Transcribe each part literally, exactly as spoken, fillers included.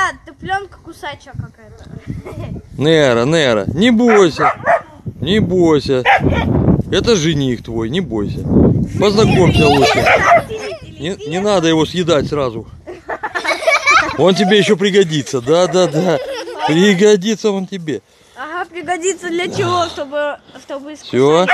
Да, ты пленка кусачая какая-то. Нера, Нера, не бойся. Не бойся. Это жених твой, не бойся. Познакомься лучше. Не, не надо его съедать сразу. Он тебе еще пригодится. Да, да, да. Пригодится он тебе. Ага, пригодится для чего? Чтобы, чтобы искусать. Все.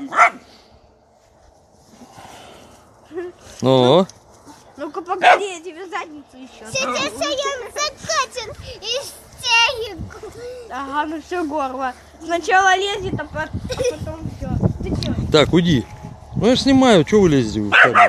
Ну. Ну-ка, погоди, я тебе задницу еще. Сейчас я закатен истерику. Ага, ну все, горло. Сначала лезет, а потом все. Ты че? Так, уйди. Ну я ж снимаю, что вы лезете в камеру?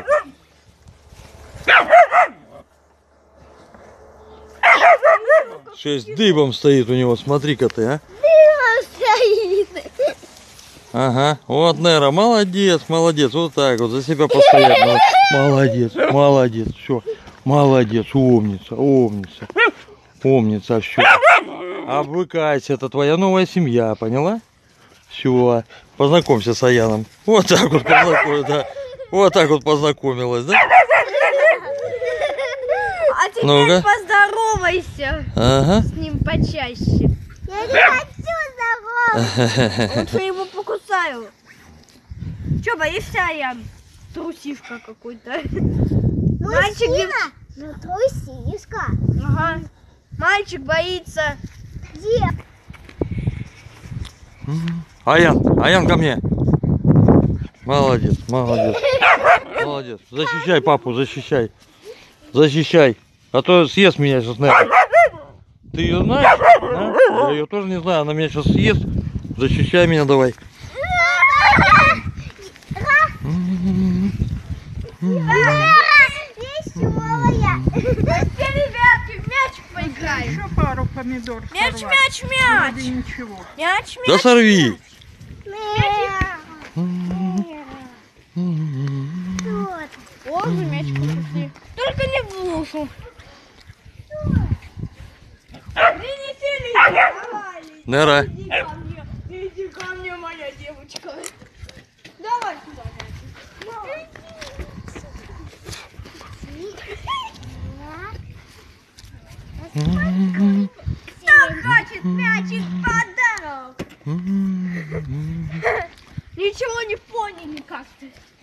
Шесть дыбом стоит у него, смотри-ка ты, а. Дымом стоит. Ага, вот Нера, молодец, молодец, вот так вот, за себя постоянно. Молодец, молодец, все, молодец, умница, умница, умница, все. Обвыкайся, это твоя новая семья, поняла? Все, познакомься с Аяном. Вот так вот познакомилась, да. Вот так вот познакомилась, да? А теперь Ну-ка. поздоровайся Ага. с ним почаще. Я не хочу здороваться. Лучше его покусаю. Че, боишься, Аян? Трусишка какой-то. Мальчик, дев- Мужчина, ну трусишка. Ага. Мальчик боится. Где? Аян, Аян, ко мне. Молодец, молодец. Молодец. Защищай папу, защищай. Защищай. А то съест меня сейчас, наверное. Ты ее знаешь? А? Я ее тоже не знаю. Она меня сейчас съест. Защищай меня давай. Веселая. Ребятки, в мячик поиграем. Еще пару помидор. Мяч, сорвать. мяч, мяч. Вроде ничего. Мяч, мяч. Да сорви. О, уже мячик принесли. Только не в душу. Принесли, давай. Нера. Иди ко мне, иди ко мне, моя девочка. Давай сюда, мячик. Кто хочет мячик подарок? Ничего не поняли как-то.